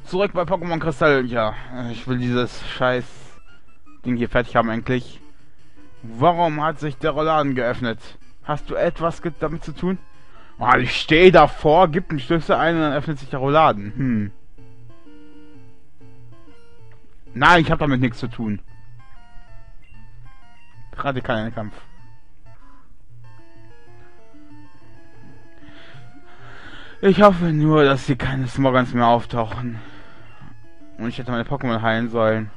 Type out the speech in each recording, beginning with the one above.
Zurück bei Pokémon Kristall. Ja, ich will dieses scheiß Ding hier fertig haben endlich. Warum hat sich der Rollladen geöffnet? Hast du etwas damit zu tun? Oh, ich stehe davor, gib den Schlüssel ein und dann öffnet sich der Rollladen. Nein, ich habe damit nichts zu tun. Radikaler Kampf. Ich hoffe nur, dass hier keine Smoggons mehr auftauchen. Und ich hätte meine Pokémon heilen sollen.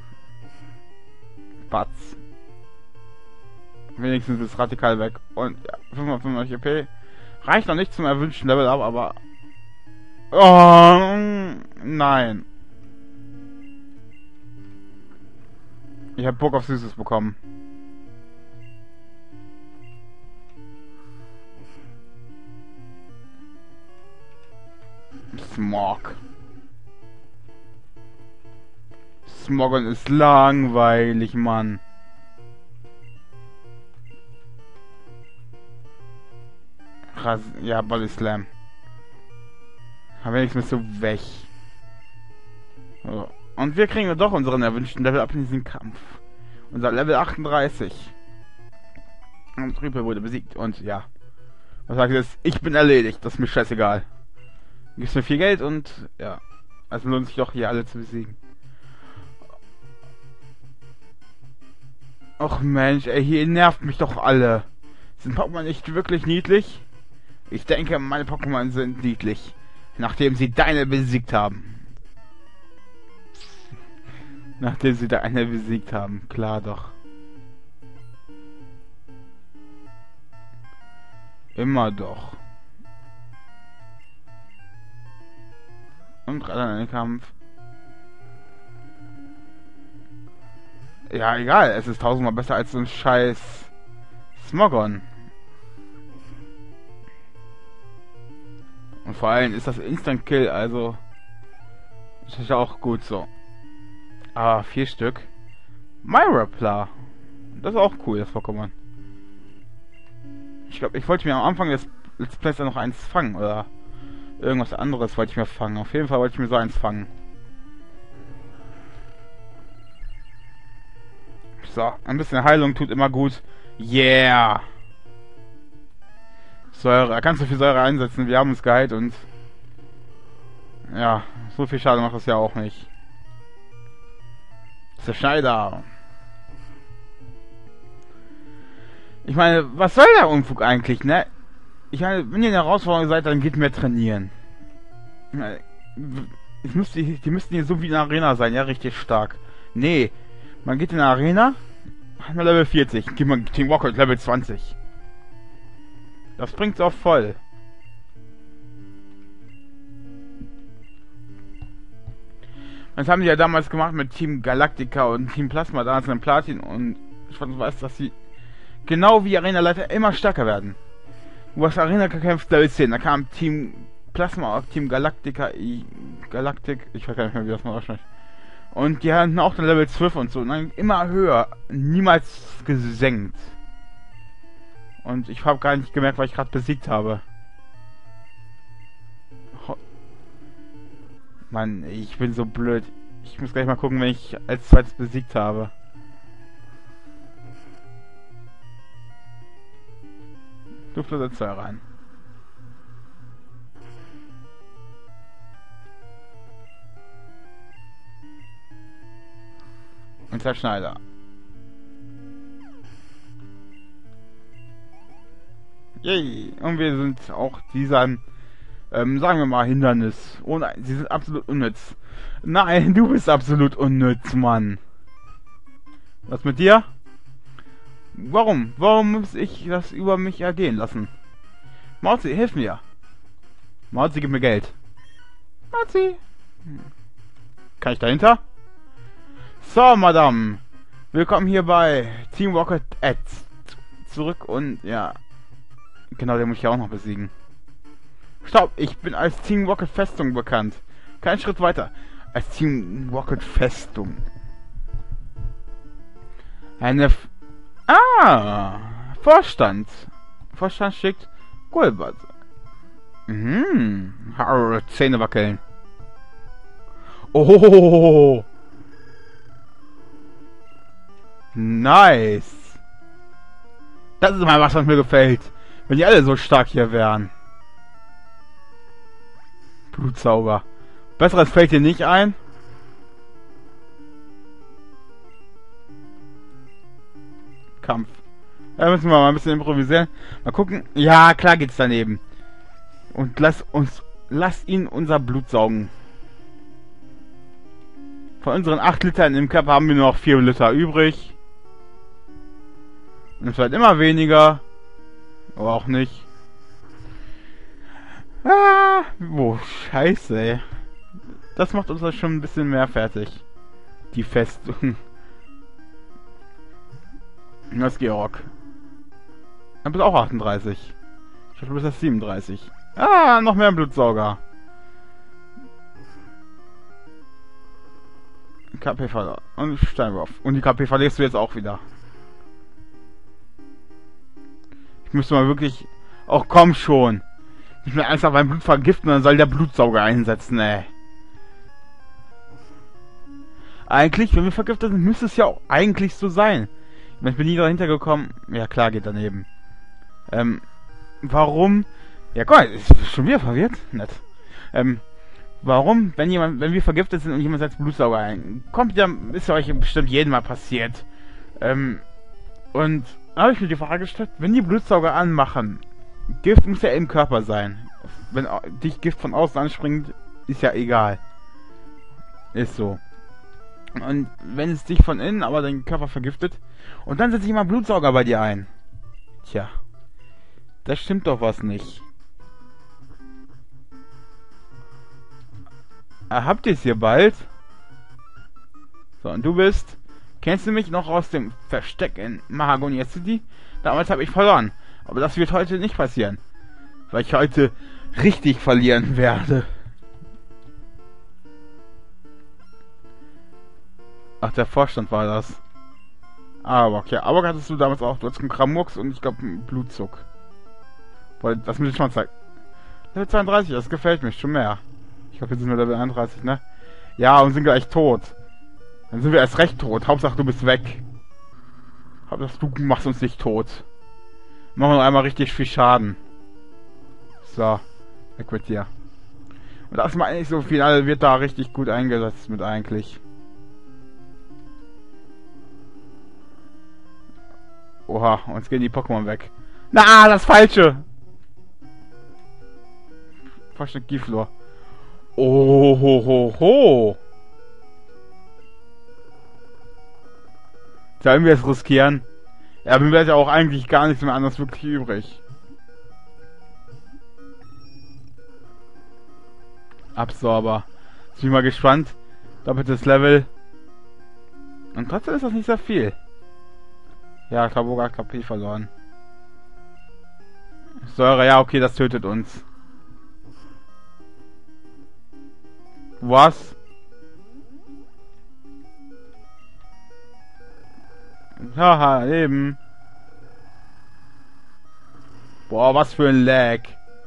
Batz. Wenigstens ist radikal weg. Und ja, 595 EP. Reicht noch nicht zum erwünschten Level up, aber... Oh, nein. Ich habe Bock auf Süßes bekommen. Smog. Smogon ist langweilig, Mann. Ja, Body Slam. Aber wenigstens so weg. So. Und wir kriegen doch unseren erwünschten Level ab in diesem Kampf. Unser Level 38. Und Rüpel wurde besiegt. Und ja. Was sagt ihr jetzt? Ich bin erledigt. Das ist mir scheißegal. Gibst mir viel Geld und ja. Also lohnt sich doch hier alle zu besiegen. Och Mensch, ey, hier nervt mich doch alle. Sind Pokémon nicht wirklich niedlich? Ich denke, meine Pokémon sind niedlich. Nachdem sie deine besiegt haben. Nachdem sie deine besiegt haben. Klar doch. Immer doch. Und gerade einen Kampf. Ja, egal. Es ist tausendmal besser als so ein scheiß Smogon. Und vor allem ist das Instant Kill, also ist das ja auch gut so. Ah, 4 Stück. Myrapla. Das ist auch cool, das Pokémon. Ich glaube, ich wollte mir am Anfang des Let's Plays noch eins fangen, oder irgendwas anderes wollte ich mir fangen. Auf jeden Fall wollte ich mir so eins fangen. So, ein bisschen Heilung tut immer gut. Yeah! Säure, da kannst du viel Säure einsetzen. Wir haben uns geheilt und... Ja, so viel Schaden macht das ja auch nicht. Zerschneider. Ich meine, was soll der Unfug eigentlich, ne? Ich meine, wenn ihr in der Herausforderung seid, dann geht mehr trainieren. Die müssten hier so wie in der Arena sein, ja, richtig stark. Nee, man geht in der Arena, hat man Level 40, geht man Team Rocket Level 20. Das bringt's auch voll. Das haben die ja damals gemacht mit Team Galactica und Team Plasma, damals in Platin, und ich weiß, dass sie genau wie Arena-Leiter immer stärker werden. Du hast Arena gekämpft, Level 10, da kam Team Plasma auf Team Galactica, Galactic, ich weiß gar nicht mehr, wie das mal ausspricht. Und die hatten auch dann Level 12 und so, und dann immer höher, niemals gesenkt. Und ich habe gar nicht gemerkt, weil ich gerade besiegt habe. Mann, ich bin so blöd. Ich muss gleich mal gucken, wenn ich als zweites besiegt habe. Du flitterst da rein. Und Zerschneider. Yay! Und wir sind auch dieser, sagen wir mal, Hindernis. Oh nein, sie sind absolut unnütz. Nein, du bist absolut unnütz, Mann. Was mit dir? Warum? Warum muss ich das über mich ergehen lassen? Mauzi, hilf mir. Mauzi, gib mir Geld. Mauzi. Kann ich dahinter? So, Madame. Willkommen hier bei Team Rocket Ads. Zurück und ja. Genau, den muss ich auch noch besiegen. Stopp, ich bin als Team Rocket Festung bekannt. Kein Schritt weiter. Als Team Rocket Festung. Vorstand. Vorstand schickt Golbert. Zähne wackeln. Oh! Nice! Das ist mal was mir gefällt. Wenn die alle so stark hier wären. Blutsauger. Besseres fällt dir nicht ein? Kampf. Da müssen wir mal ein bisschen improvisieren. Mal gucken. Ja, klar geht's daneben. Und lass ihn unser Blut saugen. Von unseren 8 Litern im Körper haben wir nur noch 4 Liter übrig. Und es wird immer weniger. Aber auch nicht. Ah, oh, scheiße, ey. Das macht uns schon ein bisschen mehr fertig. Die Festung. Das ist Georg. Dann bist auch 38. Ich dachte, du bist erst 37. Ah, noch mehr Blutsauger. KP verloren. Und Steinwurf. Und die KP verlierst du jetzt auch wieder. Ich müsste mal wirklich... Oh, komm schon. Ich will einfach mein Blut vergiften, dann soll der Blutsauger einsetzen, ey. Eigentlich, wenn wir vergiftet sind, müsste es ja auch eigentlich so sein. Ich bin nie dahinter gekommen. Ja, klar, geht daneben. Warum? Ja, guck mal, ist schon wieder verwirrt. Nett. Warum, wenn wir vergiftet sind und jemand setzt Blutsauger ein? Kommt ja, ist ja euch bestimmt jedem mal passiert. Und da habe ich mir die Frage gestellt, wenn die Blutsauger anmachen, Gift muss ja im Körper sein. Wenn dich Gift von außen anspringt, ist ja egal. Ist so. Und wenn es dich von innen aber deinen Körper vergiftet, und dann setze ich mal Blutsauger bei dir ein. Tja. Das stimmt doch was nicht. Habt ihr es hier bald? So, und du bist... Kennst du mich noch aus dem Versteck in Mahagonia City? Damals habe ich verloren. Aber das wird heute nicht passieren. Weil ich heute richtig verlieren werde. Ach, der Vorstand war das. Arbok, ja. Arbok hattest du damals auch. Du hattest einen Kramux und ich glaube einen Blutzuck. Weil das muss ich schon zeigen. Level 32, das gefällt mir schon mehr. Ich glaube, wir sind nur Level 31, ne? Ja, und sind gleich tot. Dann sind wir erst recht tot. Hauptsache, du bist weg. Hauptsache, du machst uns nicht tot. Machen wir noch einmal richtig viel Schaden. So. Weg mit dir. Und das mal eigentlich so Finale wird da richtig gut eingesetzt mit eigentlich. Oha, uns gehen die Pokémon weg. Na, das Falsche! Versteck Giflor. Oh, ho, ho, ho! Sollen wir es riskieren? Ja, mir wäre ja auch eigentlich gar nichts mehr anderes wirklich übrig. Absorber. Jetzt bin ich mal gespannt. Doppeltes Level. Und trotzdem ist das nicht sehr viel. Ja, Klaboga hat KP verloren. Säure, ja, okay, das tötet uns. Was? Haha, eben. Boah, was für ein Lag.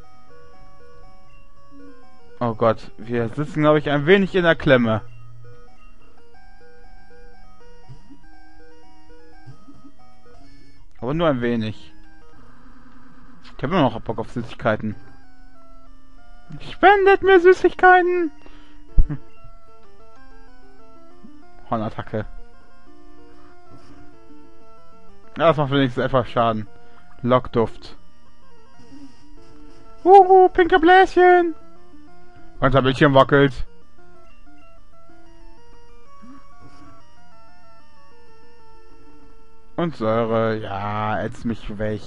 Oh Gott, wir sitzen, glaube ich, ein wenig in der Klemme. Aber nur ein wenig. Ich habe immer noch Bock auf Süßigkeiten. Spendet mir Süßigkeiten! Hornattacke. Ja, das macht wenigstens etwas Schaden. Lockduft. Pinke Bläschen! Unser Bildschirm wackelt. Und Säure, ja, ätz mich weg.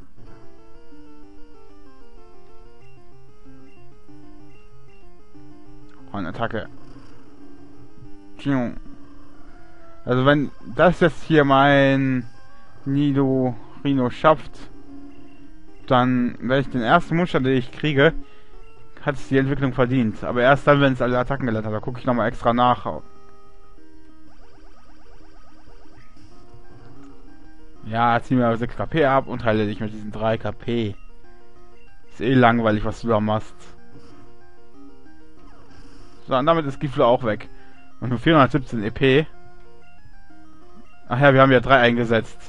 Hornattacke. Also wenn das jetzt hier mein Nidorino schafft, dann werde ich den ersten Mundstand, den ich kriege, hat es die Entwicklung verdient. Aber erst dann, wenn es alle Attacken gelernt hat, da gucke ich nochmal extra nach. Ja, zieh mir 6 KP ab und heile dich mit diesen 3 KP. Ist eh langweilig, was du da machst. So, und damit ist Gifler auch weg. Und nur 417 EP. Ach ja, wir haben ja 3 eingesetzt.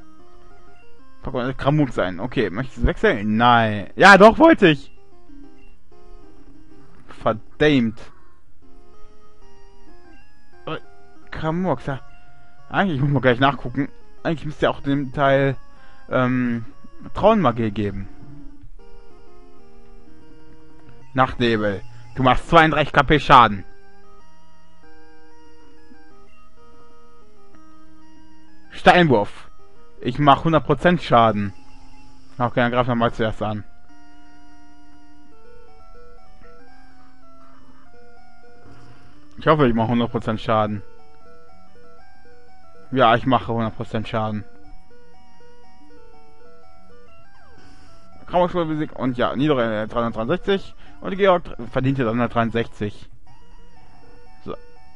Kramuk sein. Okay, möchtest du wechseln? Nein. Ja, doch, wollte ich. Verdammt. Kramuk, ja. Eigentlich muss man gleich nachgucken. Eigentlich müsste ja auch dem Teil Traunmagie geben. Nachtnebel. Du machst 32 KP Schaden. Steinwurf. Ich mach 100% Schaden. Okay, dann greif nochmal zuerst an. Ich hoffe, ich mache 100% Schaden. Ja, ich mache 100% Schaden. Krauschwohl besiegt und ja, niedere 363 und Georg verdiente 363. So.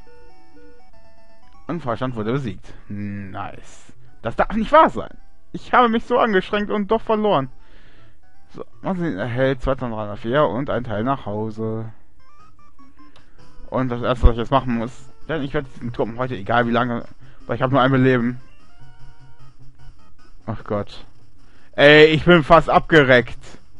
Und Freistand wurde besiegt. Nice. Das darf nicht wahr sein. Ich habe mich so angestrengt und doch verloren. So, man erhält 2304 und ein Teil nach Hause. Und das erste, was ich jetzt machen muss, denn ich werde diesen Turm heute, egal wie lange, weil ich habe nur ein Leben. Ach Gott. Ey, ich bin fast abgereckt.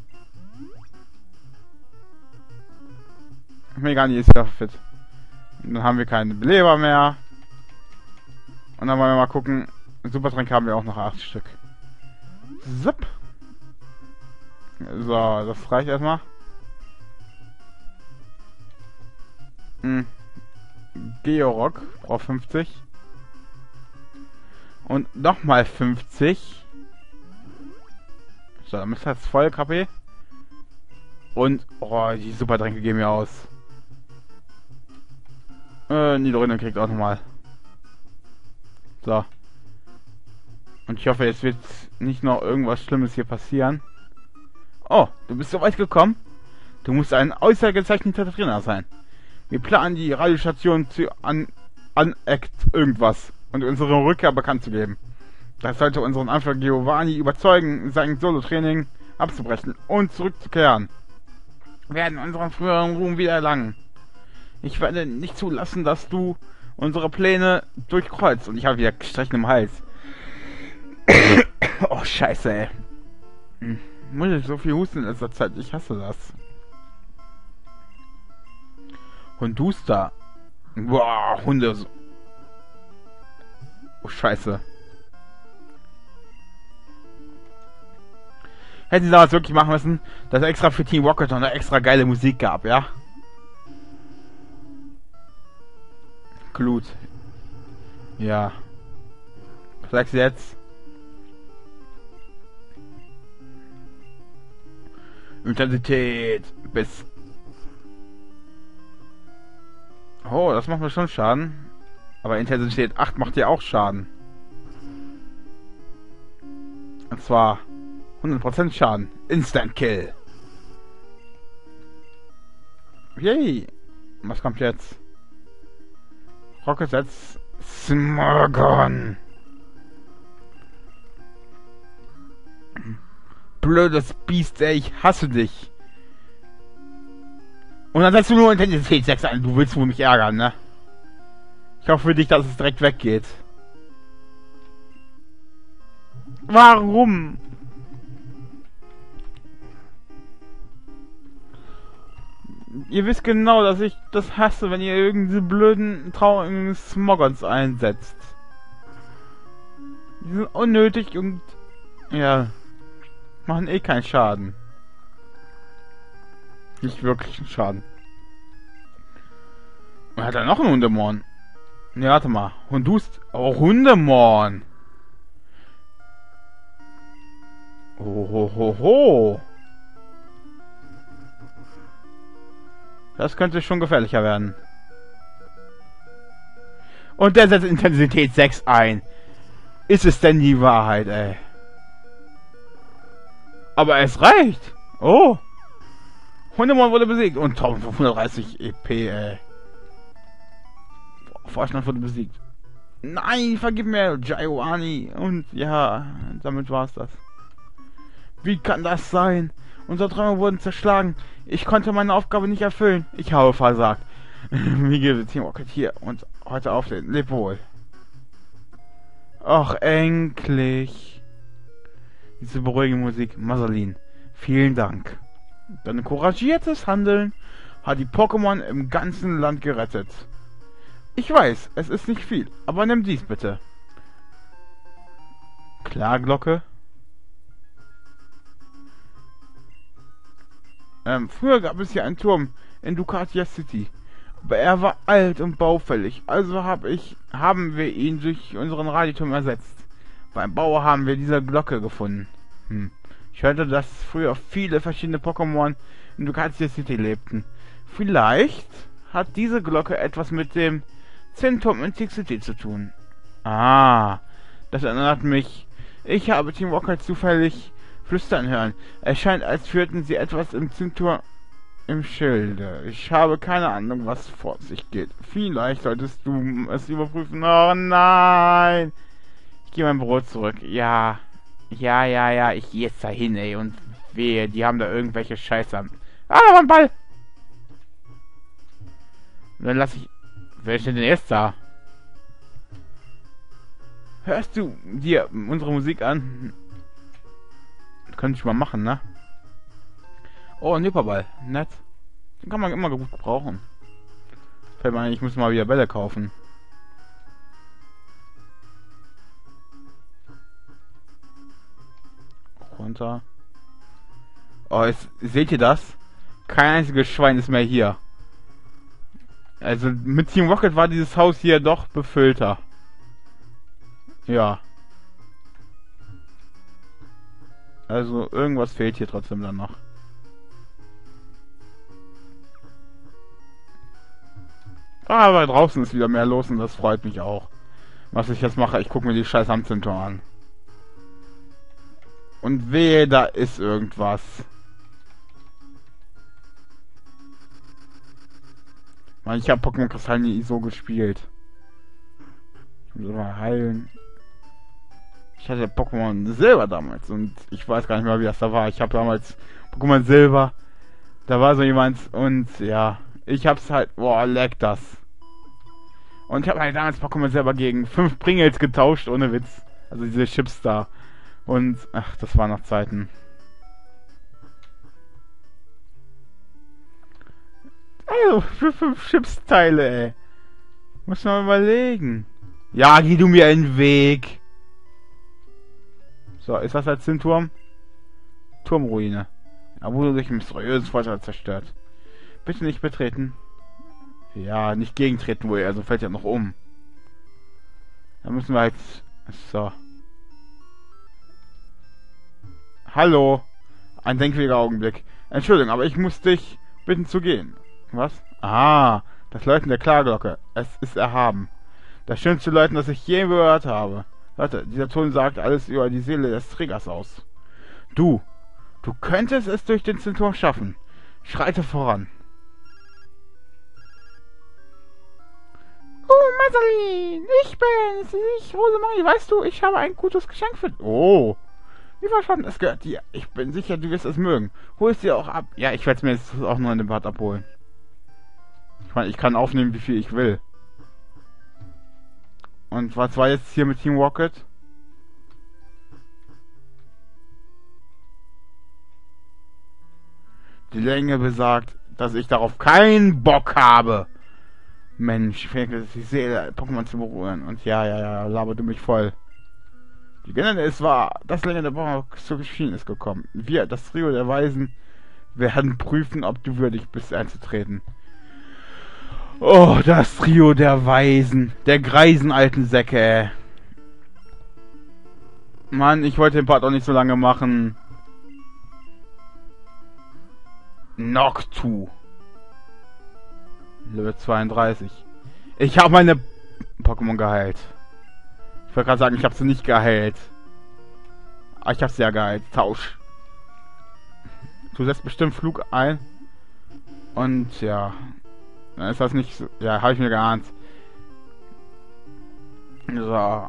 Megani ist ja fit. Und dann haben wir keine Beleber mehr. Und dann wollen wir mal gucken. Supertränke haben wir auch noch 8 Stück. Zip. So, das reicht erstmal. Georock braucht 50. Und nochmal 50. So, dann ist das voll KP. Und, oh, die Supertränke gehen mir aus. Niederrinde kriegt auch nochmal. So. Und ich hoffe, jetzt wird nicht noch irgendwas Schlimmes hier passieren. Oh, du bist so weit gekommen. Du musst ein ausgezeichneter Trainer sein. Wir planen die Radiostation zu Act irgendwas und unsere Rückkehr bekannt zu geben. Das sollte unseren Anführer Giovanni überzeugen, sein Solo-Training abzubrechen und zurückzukehren. Wir werden unseren früheren Ruhm wieder erlangen. Ich werde nicht zulassen, dass du unsere Pläne durchkreuzt. Und ich habe wieder Stechen im Hals. Oh, scheiße, ey. Muss ich so viel husten in letzter Zeit? Ich hasse das. Hunduster. Boah, Hunde. Oh, scheiße. Hätten sie damals wirklich machen müssen, dass es extra für Team Rocket noch eine extra geile Musik gab, ja? Glut. Ja. Was sagst du jetzt? Intensität bis. Oh, das macht mir schon Schaden. Aber Intensität 8 macht ja auch Schaden. Und zwar 100% Schaden. Instant Kill. Yay. Was kommt jetzt? Rocket setzt Smogon. Blödes Biest, ey, ich hasse dich. Und dann setzt du nur Intensität 6 ein. Du willst wohl mich ärgern, ne? Ich hoffe für dich, dass es direkt weggeht. Warum? Ihr wisst genau, dass ich das hasse, wenn ihr irgendeine blöden, traurigen Smogons einsetzt. Die sind unnötig und... ja... machen eh keinen Schaden. Nicht wirklich einen Schaden. Und hat er noch einen Hundemorn? Ne, warte mal. Hundust... oh, Hundemorn! Oh, ho, ho, ho. Das könnte schon gefährlicher werden. Und der setzt Intensität 6 ein. Ist es denn die Wahrheit, ey? Aber es reicht. Oh. Hundemorn wurde besiegt. Und 1530 EP, ey. Vorstand wurde besiegt. Nein, vergib mir, Giovanni. Und ja, damit war's das. Wie kann das sein? Unsere Träume wurden zerschlagen. Ich konnte meine Aufgabe nicht erfüllen. Ich habe versagt. Wie geht es Team Rocket hier und heute auftreten? Leb wohl. Ach, endlich. Diese beruhigende Musik. Masalin, vielen Dank. Dein couragiertes Handeln hat die Pokémon im ganzen Land gerettet. Ich weiß, es ist nicht viel, aber nimm dies bitte. Klar, Glocke. Früher gab es hier einen Turm in Ducatia City. Aber er war alt und baufällig, also haben wir ihn durch unseren Radioturm ersetzt. Beim Bau haben wir diese Glocke gefunden. Ich hörte, dass früher viele verschiedene Pokémon in Ducatia City lebten. Vielleicht hat diese Glocke etwas mit dem Zenturm in Tick City zu tun. Ah, das erinnert mich. Ich habe Team Rocket zufällig flüstern hören. Es scheint, als führten sie etwas im Zenturm im Schilde. Ich habe keine Ahnung, was vor sich geht. Vielleicht solltest du es überprüfen. Oh nein! Ich gehe mein Büro zurück. Ja. Ich gehe jetzt dahin, ey. Und wehe, die haben da irgendwelche Scheiße an. Ah, da war ein Ball! Und dann lasse ich... Wer ist denn jetzt da? Hörst du dir unsere Musik an? Könnte ich mal machen, ne? Oh, ein Hyperball. Nett. Den kann man immer gut gebrauchen. Fällt mir ein, ich muss mal wieder Bälle kaufen. Runter. Oh, seht ihr das? Kein einziges Schwein ist mehr hier. Also mit Team Rocket war dieses Haus hier doch befüllter. Ja. Also irgendwas fehlt hier trotzdem dann noch. Aber draußen ist wieder mehr los und das freut mich auch. Was ich jetzt mache, ich gucke mir die scheiß Amtsintor an. Und wehe, da ist irgendwas. Mann, ich habe Pokémon Kristall nie so gespielt. Ich muss immer heilen. Ich hatte Pokémon Silber damals und ich weiß gar nicht mehr, wie das da war. Ich habe damals Pokémon Silber. Da war so jemand und ja, ich hab's halt, boah, leck das. Und ich habe halt damals Pokémon Silber gegen 5 Pringles getauscht, ohne Witz. Also diese Chips da. Und, ach, das waren noch Zeiten. Also, für 5 Chips-Teile, ey. Muss man überlegen. Ja, geh du mir in den Weg. So, ist das als Zinturm? Turmruine. Er wurde durch ein mysteriöses Vorteil zerstört. Bitte nicht betreten. Ja, nicht gegentreten wohl, also fällt ja noch um. Dann müssen wir jetzt... So. Hallo. Ein denkwürdiger Augenblick. Entschuldigung, aber ich muss dich bitten zu gehen. Was? Ah, das Läuten der Klarglocke. Es ist erhaben. Das schönste Läuten, das ich je gehört habe. Warte, dieser Ton sagt alles über die Seele des Trägers aus. Du könntest es durch den Zenturm schaffen. Schreite voran. Oh, Masalin, ich bin's. Ich, Rosemarie, weißt du, ich habe ein gutes Geschenk für... Oh, wie verstanden, es gehört dir. Ich bin sicher, du wirst es mögen. Hol es dir auch ab. Ja, ich werde es mir jetzt auch nur in dem Bad abholen. Ich meine, ich kann aufnehmen, wie viel ich will. Und was war jetzt hier mit Team Rocket? Die Länge besagt, dass ich darauf keinen Bock habe. Mensch, ich sehe Pokémon zu berühren. Und ja, laber du mich voll. Die Legende ist wahr. Das Länge der Box zu geschehen ist gekommen. Wir, das Trio der Weisen, werden prüfen, ob du würdig bist einzutreten. Oh, das Trio der Weisen. Der greisen alten Säcke, ey. Mann, ich wollte den Part auch nicht so lange machen. Noctu. Level 32. Ich habe meine Pokémon geheilt. Ich wollte gerade sagen, ich habe sie nicht geheilt. Aber ich habe sie ja geheilt. Tausch. Du setzt bestimmt Flug ein. Und ja. Dann ist das nicht so... Ja, habe ich mir geahnt. So.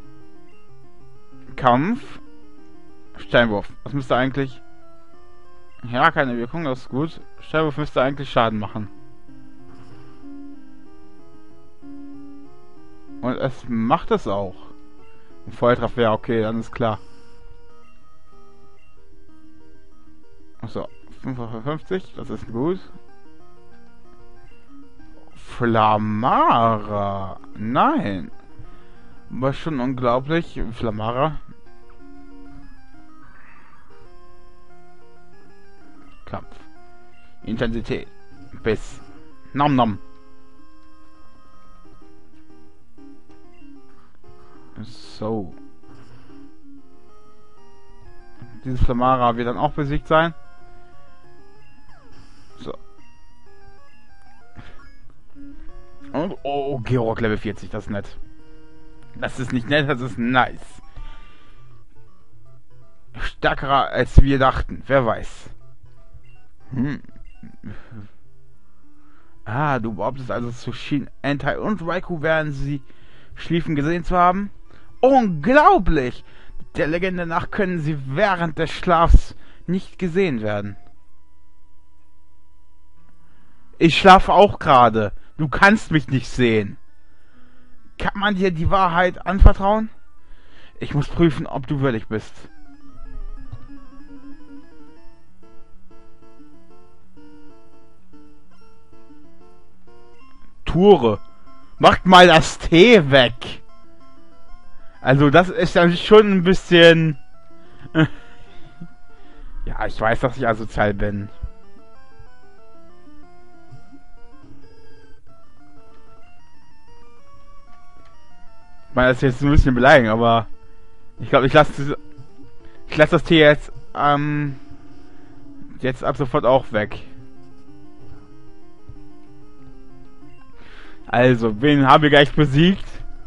Kampf. Steinwurf. Das müsste eigentlich... Ja, keine Wirkung, das ist gut. Steinwurf müsste eigentlich Schaden machen. Und es macht es auch. Ein Volltreffer, ja, okay, dann ist klar. Achso, 5 auf 50, das ist gut. Flamara. Nein. War schon unglaublich. Flamara. Kampf. Intensität. Biss. Nom nom. So. Dieses Flamara wird dann auch besiegt sein. So. Und, oh, Georg Level 40, das ist nett. Das ist nicht nett, das ist nice. Stärker als wir dachten, wer weiß. Ah, du behauptest also, Sushin, Entei und Raikou werden sie schliefen gesehen zu haben? Unglaublich! Der Legende nach können sie während des Schlafs nicht gesehen werden. Ich schlafe auch gerade. Du kannst mich nicht sehen. Kann man dir die Wahrheit anvertrauen? Ich muss prüfen, ob du würdig bist. Ture. Macht mal das Tee weg. Also das ist ja schon ein bisschen... Ja, ich weiß, dass ich asozial bin. Ich meine, das ist jetzt ein bisschen beleidigend, aber... Ich glaube, ich lasse das Tee jetzt... jetzt ab sofort auch weg. Also, wen haben wir gleich besiegt?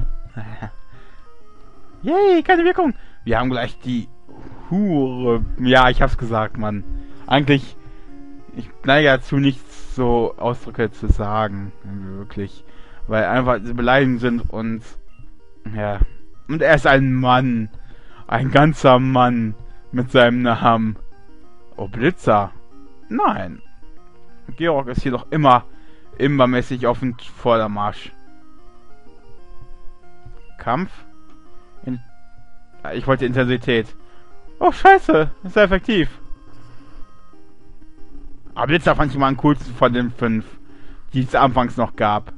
Yay, keine Wirkung. Wir haben gleich die Hure. Ja, ich hab's gesagt, Mann. Eigentlich, ich neige dazu, nichts so Ausdrücke zu sagen. Wirklich. Weil einfach beleidigend sind und... Ja. Und er ist ein Mann. Ein ganzer Mann. Mit seinem Namen. Oh, Blitzer. Nein. Georg ist hier doch immer mäßig auf dem Vordermarsch. Kampf? Ich wollte Intensität. Oh, scheiße. Das ist sehr effektiv. Aber Blitzer fand ich mal am coolsten von den 5, die es anfangs noch gab.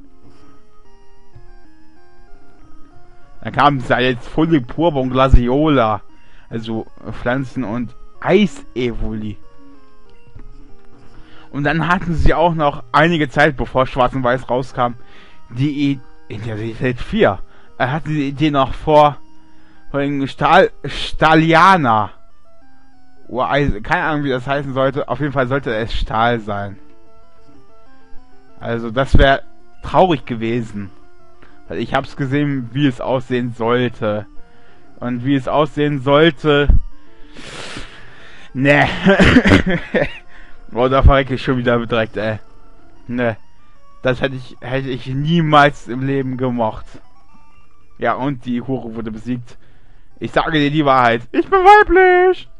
Dann kam es ja jetzt Folipurba und Glaciola. Also Pflanzen- und Eisevoli. Und dann hatten sie auch noch einige Zeit, bevor Schwarz und Weiß rauskam, die Intensität 4. Er hatte die Idee noch vor Staliana. Keine Ahnung, wie das heißen sollte. Auf jeden Fall sollte es Stahl sein. Also das wäre traurig gewesen. Weil ich hab's gesehen, wie es aussehen sollte. Und wie es aussehen sollte... Ne. Boah, da verrecke ich schon wieder direkt, ey. Ne. Das hätte ich niemals im Leben gemocht. Ja, und die Hure wurde besiegt. Ich sage dir die Wahrheit. Ich bin weiblich!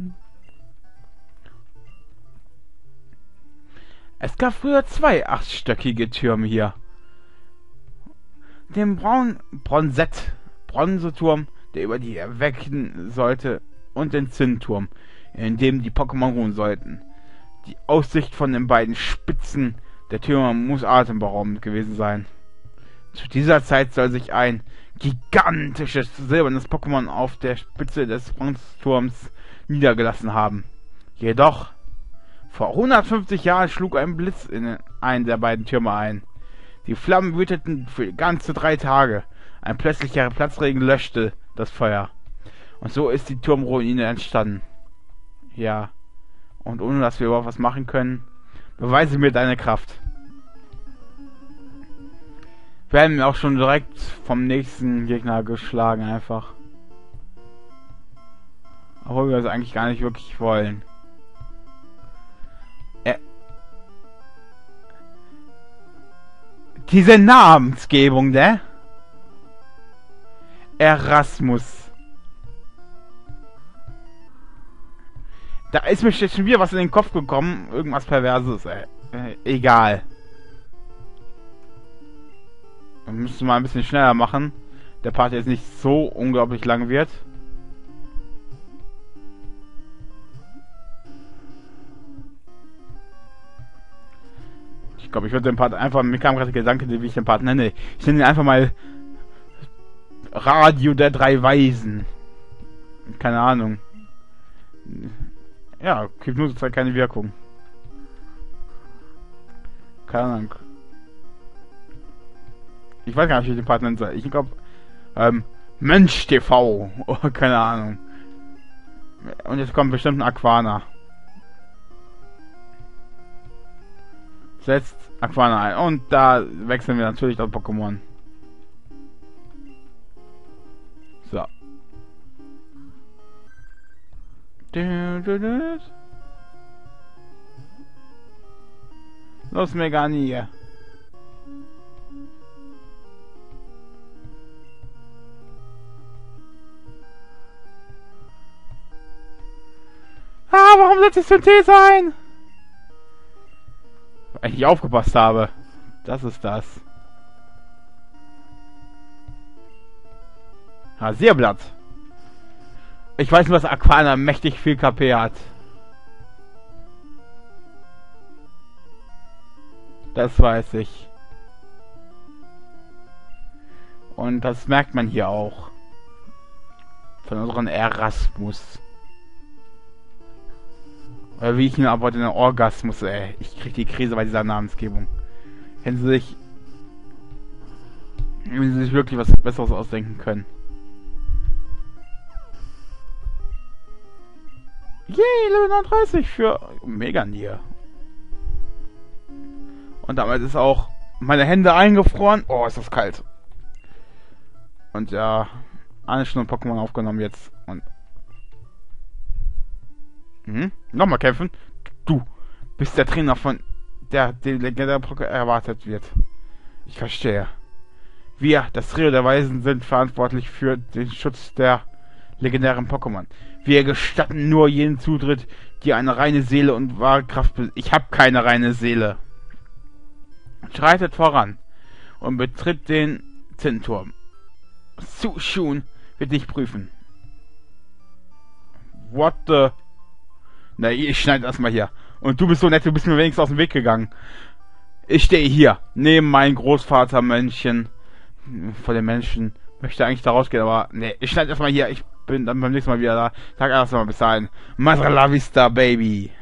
Es gab früher 2 achtstöckige Türme hier. Den Bronzeturm, der über die erwecken sollte, und den Zinnturm, in dem die Pokémon ruhen sollten. Die Aussicht von den beiden Spitzen der Türme muss atemberaubend gewesen sein. Zu dieser Zeit soll sich ein gigantisches silbernes Pokémon auf der Spitze des Bronzeturms niedergelassen haben. Jedoch, vor 150 Jahren schlug ein Blitz in einen der beiden Türme ein. Die Flammen wüteten für ganze 3 Tage. Ein plötzlicher Platzregen löschte das Feuer. Und so ist die Turmruine entstanden. Ja. Und ohne dass wir überhaupt was machen können, beweise mir deine Kraft. Wir werden auch schon direkt vom nächsten Gegner geschlagen einfach. Obwohl wir das eigentlich gar nicht wirklich wollen. Diese Namensgebung, ne? Erasmus. Da ist mir schon wieder was in den Kopf gekommen. Irgendwas Perverses, ey. Egal. Wir müssen mal ein bisschen schneller machen. Der Part jetzt nicht so unglaublich lang wird. Ich glaube, ich würde den Part einfach, mir kam gerade der Gedanke, wie ich den Part nenne. Ich nenne ihn einfach mal Radio der drei Weisen. Keine Ahnung. Ja, Hypnose zeigt keine Wirkung. Keine Ahnung. Ich weiß gar nicht, wie ich den Part nennen soll. Ich glaube, Mensch TV. Oh, keine Ahnung. Und jetzt kommt bestimmt ein Aquana. Setzt Aquana ein. Und da wechseln wir natürlich das Pokémon. So. Los, Meganie. Warum setzt ich Synthese ein? Weil ich nicht aufgepasst habe. Das ist das. Rasierblatt. Ich weiß nur, dass Aquana mächtig viel KP hat. Das weiß ich. Und das merkt man hier auch. Von unseren Erasmus. Oder wie ich ihn aber den Orgasmus, ey. Ich krieg die Krise bei dieser Namensgebung. Wenn sie sich wirklich was Besseres ausdenken können. Yay, Level 39 für Meganie. Und damit ist auch meine Hände eingefroren. Oh, ist das kalt. Und ja, eine Stunde Pokémon aufgenommen jetzt. Und nochmal kämpfen. Du bist der Trainer von der legendären Pokémon erwartet wird. Ich verstehe. Wir, das Trio der Weisen, sind verantwortlich für den Schutz der legendären Pokémon. Wir gestatten nur jeden Zutritt, die eine reine Seele und wahre Kraft besitzen. Ich habe keine reine Seele. Schreitet voran und betritt den Zinturm. Su Shun wird dich prüfen. What the... Na, ich schneide erstmal hier. Und du bist so nett, du bist mir wenigstens aus dem Weg gegangen. Ich stehe hier, neben meinem Großvatermännchen. Vor den Menschen. Möchte eigentlich da rausgehen, aber ne, ich schneide erstmal hier. Ich bin dann beim nächsten Mal wieder da. Sag erstmal bis dahin. Madre la vista, baby.